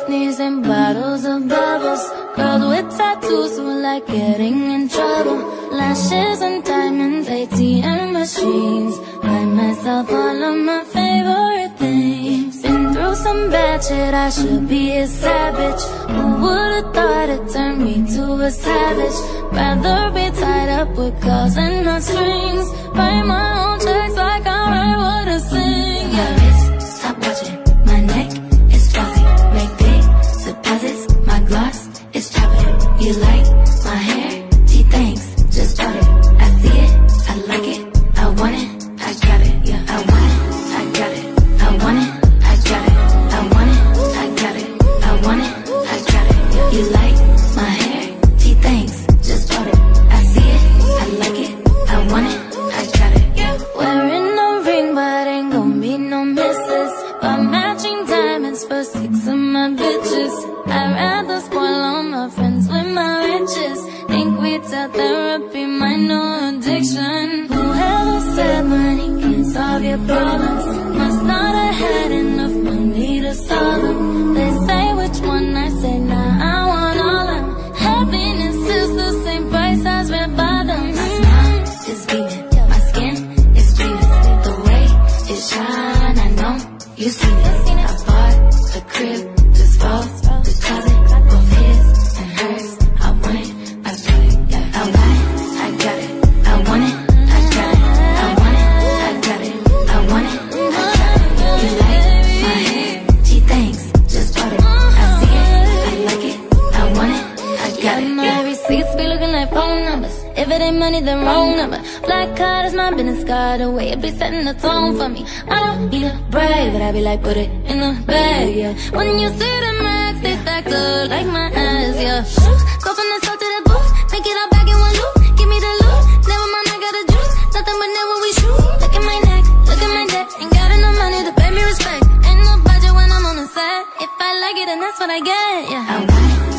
knees and bottles of bubbles. Girls with tattoos who like getting in trouble. Lashes and diamonds, ATM machines. Buy myself all of my favorite things. Been through some bad shit, I should be a savage. Who would've thought it turned me to a savage? Rather be tied up with calls and not strings. Write my own checks like I write what I sing. My wrist, stop watching. My neck is flossy. Make big deposits. My gloss is chopping. You like my hair? Gee, thanks. Just bought it. I see it. I like it. I want it. I got it. Yeah, I want it. I got it. I want it. I got it. I want it. I got it. I want it. I got it. Yeah. You like my hair? Gee, thanks. Just bought it. I see it. I like it. I want it. I got it. Yeah. Wearing a ring, but ain't gon' be no misses. Buy matching diamonds for 6 of my bitches. I'd rather spoil all my friends with my riches. Think we tell therapy my new addiction. Whoever said money can solve your problems must not have had enough money to solve them. They say which one, I say nah, I want all of them. Happiness is the same price as red bottoms. My smile is beaming, my skin is gleaming. The way it shine, I know you seen it. I bought the crib, just falls, the closet, both his and hers. I want it, I got it, yeah. I want it, I got it. I want it, I got it. I want it, I got it. I want it, I got it. You like my hair? Gee, thanks, just bought it. I see it, I like it. I want it, I got it. My receipts be looking like phone numbers. If it ain't money, then wrong number. Black card is my business card, the way it be setting the tone for me. I don't need a brag, but I be like, put it in the bag, yeah. When you see the max, they stacked up like my ass, yeah. Go from the south to the booth, make it all back in one loop. Give me the loot, never mind, I got the juice. Nothing but never we shoot. Look at my neck, look at my deck. Ain't got enough money to pay me respect. Ain't no budget when I'm on the set. If I like it, then that's what I get, yeah. I want it.